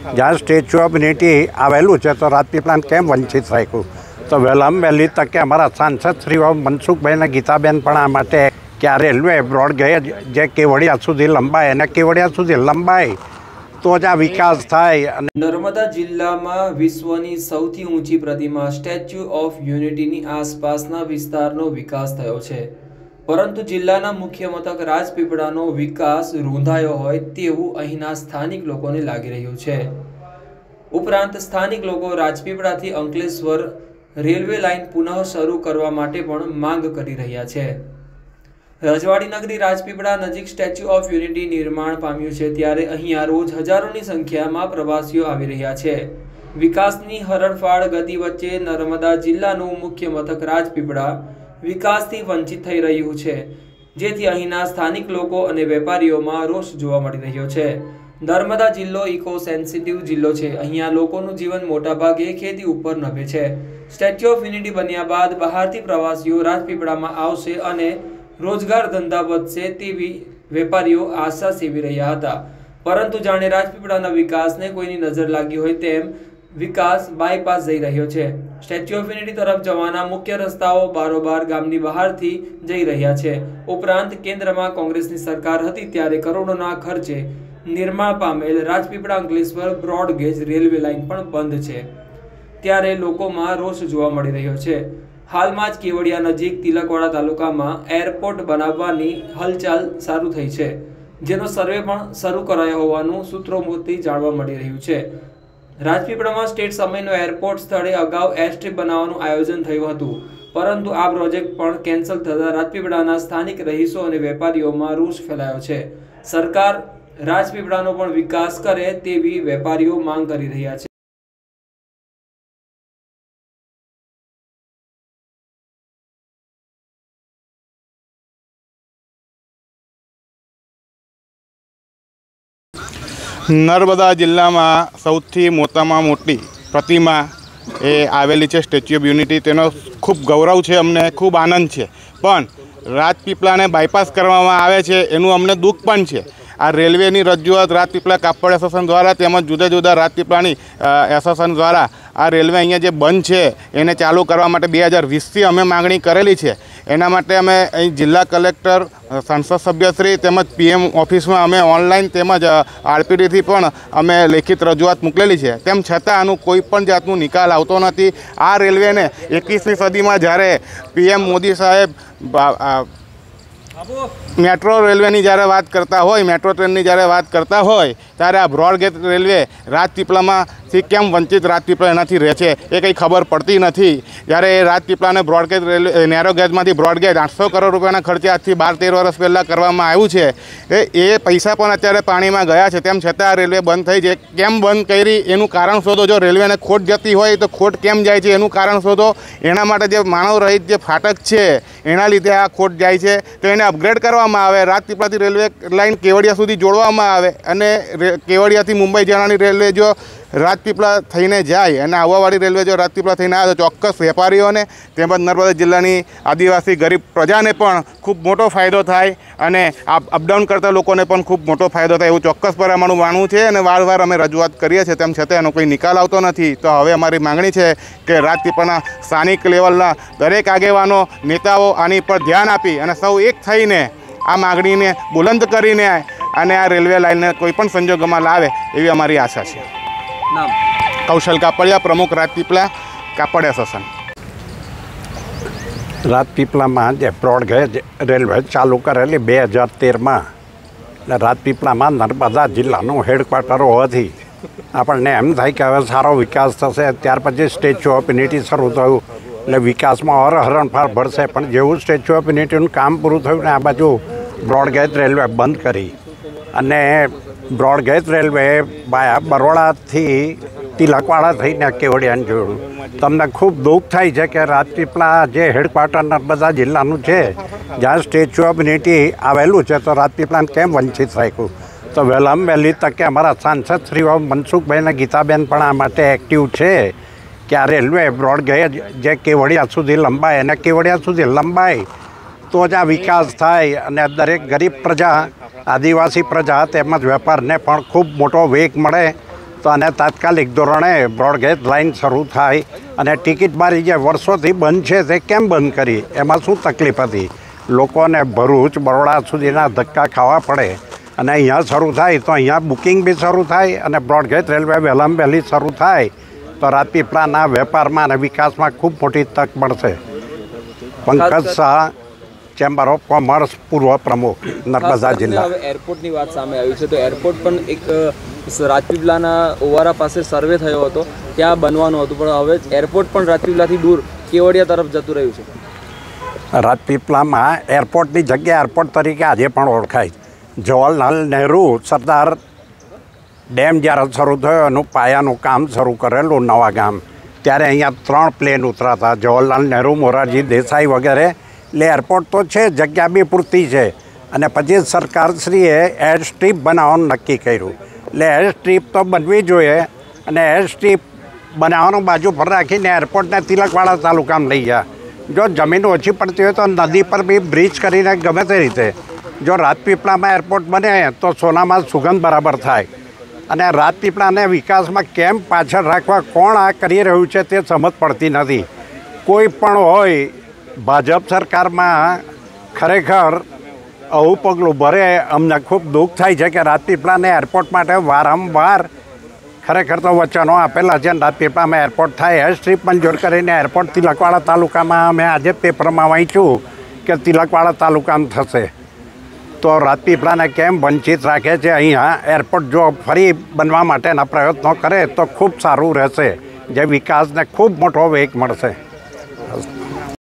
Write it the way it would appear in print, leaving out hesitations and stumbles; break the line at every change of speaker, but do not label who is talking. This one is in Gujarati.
જ્યાં સ્ટેચ્યુ ઓફ યુનિટી આવેલું છે તો રાજપીપળાને કેમ વંચિત રાખ્યું? તો વહેલામાં વહેલી તકે અમારા સાંસદ શ્રીઓ મનસુખભાઈ અને ગીતાબેન પણ આ માટે કે આ રેલવે બ્રોડગેજ જે કેવડિયા સુધી લંબાય અને કેવડિયા સુધી લંબાય તો જ આ વિકાસ થાય। અને
નર્મદા જિલ્લામાં વિશ્વની સૌથી ઊંચી પ્રતિમા સ્ટેચ્યુ ઓફ યુનિટીની આસપાસના વિસ્તારનો વિકાસ થયો છે, પરંતુ જિલ્લાના મુખ્ય મથક રાજપીપળાનો વિકાસ રૂંધાયો હોય તેવું અહીંના સ્થાનિક લોકોને લાગી રહ્યું છે। ઉપરાંત સ્થાનિક લોકો રાજપીપળાથી અંકલેશ્વર રેલવે લાઇન પુનઃ શરૂ કરવા માટે પણ માંગ કરી રહ્યા છે। રજવાડી નગરી રાજપીપળા નજીક સ્ટેચ્યુ ઓફ યુનિટી નિર્માણ પામ્યું છે, ત્યારે અહીંયા રોજ હજારોની સંખ્યામાં પ્રવાસીઓ આવી રહ્યા છે। વિકાસની હરણફાળ ગતિ વચ્ચે નર્મદા જિલ્લાનું મુખ્ય મથક રાજપીપળા વિકાસથી વંચિત થઈ રહ્યું છે, જેથી અહીંના સ્થાનિક લોકો અને વેપારીઓમાં રોષ જોવા મળી રહ્યો છે। નર્મદા જિલ્લો ઇકો સેન્સિટિવ જિલ્લો છે। અહીંયા લોકોનું જીવન મોટાભાગે ખેતી ઉપર નભે છે। સ્ટેચ્યુ ઓફ યુનિટી બન્યા બાદ બહારથી પ્રવાસીઓ રાજપીપળામાં આવશે અને રોજગાર ધંધા વધશે તેવી વેપારીઓ આશા સેવી રહ્યા હતા, પરંતુ જાણે રાજપીપળાના વિકાસને કોઈની નજર લાગી હોય તેમ વિકાસ બાયપાસ જઈ રહ્યો છે। સ્ટેચ્યુ ઓફ યુનિટી તરફ જવાના મુખ્ય રસ્તાઓ બારોબાર ગામની બહારથી જઈ રહ્યા છે। ઉપરાંત કેન્દ્રમાં કોંગ્રેસની સરકાર હતી ત્યારે કરોડોના ખર્ચે નિર્માણ પામેલ Rajpipla Ankleshwar broad gauge railway line પણ બંધ છે, ત્યારે લોકોમાં રોષ જોવા મળી રહ્યો છે। હાલમાં જ કેવડિયા નજીક તિલકવાડા તાલુકામાં એરપોર્ટ બનાવવાની હલચાલ શરૂ થઈ છે, જેનો સર્વે પણ શરૂ કરાયો હોવાનું સૂત્રોમાંથી જાણવા મળી રહ્યું છે। રાજપીપળામાં સ્ટેટ સમયનો એરપોર્ટ સ્થળે અગાઉ એરસ્ટ્રીપ બનાવવાનું આયોજન થયું હતું, પરંતુ આ પ્રોજેક્ટ પણ કેન્સલ થતા રાજપીપળાના સ્થાનિક રહીશો અને વેપારીઓમાં રોષ ફેલાયો છે। સરકાર રાજપીપળાનો પણ વિકાસ કરે તેવી વેપારીઓ માંગ કરી રહ્યા છે।
નર્મદા જિલ્લામાં સૌથી મોટામાં મોટી પ્રતિમા એ આવેલી છે સ્ટેચ્યુ ઓફ યુનિટી। તેનો ખૂબ ગૌરવ છે, અમને ખૂબ આનંદ છે, પણ રાજપીપળાને બાયપાસ કરવામાં આવે છે એનું અમને દુઃખ પણ છે। આ રેલવેની રજૂઆત રાજપીપળા કાપડ એસોસિએશન દ્વારા તેમજ જુદા જુદા રાજપીપળાની એસોસિએશન દ્વારા આ રેલવે અહીંયા જે બંધ છે એને ચાલુ કરવા માટે 2020થી અમે માગણી કરેલી છે। એના માટે અમે અહીં જિલ્લા કલેક્ટર, સંસદ સભ્યશ્રી તેમજ PM ઓફિસમાં અમે ઓનલાઈન તેમજ RPDથી પણ અમે લેખિત રજૂઆત મોકલેલી છે, તેમ છતાં આનું કોઈ પણ જાતનું નિકાલ આવતો નથી। આ રેલવેને 21મી સદીમાં જ્યારે PM મોદી સાહેબ મેટ્રો રેલવેની જ્યારે વાત કરતા હોય, મેટ્રો ટ્રેનની જ્યારે વાત કરતા હોય, ત્યારે આ બ્રોડગેજ રેલવે રાજપીપળામાંથી કેમ વંચિત રાજપીપળા એનાથી રહે છે એ કંઈ ખબર પડતી નથી। જ્યારે એ રાજપીપળાને બ્રોડગેજ રેલવે નેરો ગેજમાંથી બ્રોડગેજ 800 કરોડ રૂપિયાના ખર્ચે આજથી 12-13 વર્ષ પહેલાં કરવામાં આવ્યું છે। એ પૈસા પણ અત્યારે પાણીમાં ગયા છે, તેમ છતાં આ રેલવે બંધ થઈ છે। કેમ બંધ કરી એનું કારણ શોધો। જો રેલવેને ખોટ જતી હોય તો ખોટ કેમ જાય છે એનું કારણ શોધો। એના માટે જે માનવ રહિત જે ફાટક છે એના લીધે આ ખોટ જાય છે, તો એને અપગ્રેડ કરવામાં આવે। રાજપીપળાથી રેલવે લાઇન કેવડિયા સુધી જોડવામાં આવે અને કેવડિયાથી મુંબઈ જવાની રેલવે જો રાજપીપળા થઈને જાય અને આવવાવાળી રેલવે જો રાજપીપળા થઈને આવે તો ચોક્કસ વેપારીઓને તેમજ નર્મદા જિલ્લાની આદિવાસી ગરીબ પ્રજાને પણ ખૂબ મોટો ફાયદો થાય અને અપડાઉન કરતા લોકોને પણ ખૂબ મોટો ફાયદો થાય એવું ચોક્કસપણે અમારું માનવું છે। અને વારંવાર અમે રજૂઆત કરીએ છીએ, તેમ છતાં એનો કોઈ નિકાલ આવતો નથી। તો હવે અમારી માંગણી છે કે રાજપીપળાના સ્થાનિક લેવલના દરેક આગેવાનો, નેતાઓ આની પર ધ્યાન આપી અને સૌ એક થઈને આ માગણીને બુલંદ કરીને અને આ રેલવે લાઇનને કોઈપણ સંજોગોમાં લાવે એવી અમારી આશા છે।
નામ
કૌશલ કાપડિયા, પ્રમુખ રાજપીપળા કાપડ એસોસિએશન।
રાજપીપળામાં જે બ્રોડગેજ રેલવે ચાલુ કરેલી 2013માં, એટલે રાજપીપળામાં નર્મદા જિલ્લાનું હેડક્વાર્ટર હોવાથી આપણને એમ થાય કે હવે સારો વિકાસ થશે। ત્યાર પછી સ્ટેચ્યુ ઓફ યુનિટી શરૂ થયું એટલે વિકાસમાં હરણફાળ ભરશે, પણ જેવું સ્ટેચ્યુ ઓફ યુનિટીનું કામ પૂરું થયું ને આ બાજુ બ્રોડગેજ રેલવે બંધ કરી અને બ્રોડગેજ રેલવે બરોડાથી તિલકવાડા થઈને કેવડિયાને જોડ્યું। તમને ખૂબ દુઃખ થાય છે કે રાજપીપળા જે હેડક્વાર્ટર નર્મદા જિલ્લાનું છે, જ્યાં સ્ટેચ્યુ ઓફ યુનિટી આવેલું છે તો રાજપીપળાને કેમ વંચિત રાખ્યું? તો વહેલામાં વહેલી તકે અમારા સાંસદ શ્રીઓ મનસુખભાઈ અને ગીતાબેન પણ આ માટે એક્ટિવ છે કે આ રેલવે બ્રોડગેજ જે કેવડિયા સુધી લંબાય અને કેવડિયા સુધી લંબાય તો જ આ વિકાસ થાય અને દરેક ગરીબ પ્રજા, આદિવાસી પ્રજા તેમજ વેપારને પણ ખૂબ મોટો વેગ મળે। તો આને તાત્કાલિક ધોરણે બ્રોડગેજ લાઇન શરૂ થાય અને ટિકિટ બારી જે વર્ષોથી બંધ છે તે કેમ બંધ કરી, એમાં શું તકલીફ હતી? લોકોને ભરૂચ બરોડા સુધીના ધક્કા ખાવા પડે અને અહીંયા શરૂ થાય તો અહીંયા બુકિંગ બી શરૂ થાય અને બ્રોડગેજ રેલવે વહેલામાં વહેલી શરૂ થાય તો રાજપીપળાના વેપારમાં અને વિકાસમાં ખૂબ મોટી તક મળશે. Pankaj Shah, chamber of commerce, પૂર્વ પ્રમુખ, નર્મદા જિલ્લા.
હવે એરપોર્ટની વાત સામે આવી છે તો એરપોર્ટ પણ એક રાજપીપળાના ઓવારા પાસે સર્વે થયો હતો, ત્યાં બનવાનું હતું, પણ હવે એરપોર્ટ પણ રાજપીપળાથી દૂર કેવડિયા તરફ જતું રહ્યું છે.
રાજપીપળામાં એરપોર્ટની જગ્યા એરપોર્ટ તરીકે આજે પણ ઓળખાય. જવાહરલાલ નહેરુ સરદાર ડેમ જ્યારે શરૂ થયો એનું પાયાનું કામ શરૂ કરેલું નવા ગામ, ત્યારે અહીંયા 3 પ્લેન ઉતરાતા, જવાહરલાલ નહેરુ, મોરારજી દેસાઈ વગેરે. એટલે એરપોર્ટ તો છે, જગ્યા બી પૂરતી છે. અને પછી સરકારશ્રીએ એર સ્ટ્રીપ બનાવવાનું નક્કી કર્યું. એટલે એર સ્ટ્રીપ તો બનવી જોઈએ અને એર સ્ટ્રીપ બનાવવાનું બાજુ પર રાખીને એરપોર્ટને તિલકવાડા તાલુકામાં લઈ ગયા. જો જમીન ઓછી પડતી હોય તો નદી પર બી બ્રિજ કરીને ગમે તે રીતે જો રાજપીપળામાં એરપોર્ટ બને તો સોનામાં સુગંધ બરાબર થાય. અને રાજપીપળાને વિકાસમાં કેમ પાછળ રાખવા, કોણ આ કરી રહ્યું છે તે સમજ પડતી નથી. કોઈ પણ હોય ભાજપ સરકારમાં ખરેખર આવું પગલું ભરે. અમને ખૂબ દુઃખ થાય છે કે રાજપીપળાને એરપોર્ટ માટે વારંવાર ખરેખર તો વચનો આપેલા છે. રાજપીપળામાં એરપોર્ટ થાય, એર સ્ટ્રીપ મંજૂર કરીને એરપોર્ટ તિલકવાડા તાલુકામાં, અમે આજે પેપરમાં વાંચ્યું કે તિલકવાડા તાલુકામાં થશે. તો રાજપીપળાને કેમ વંચિત રાખે છે? અહીંયા એરપોર્ટ જો ફરી બનવા માટેના પ્રયત્નો કરે તો ખૂબ સારું રહેશે, જે વિકાસને ખૂબ મોટો વેગ મળશે.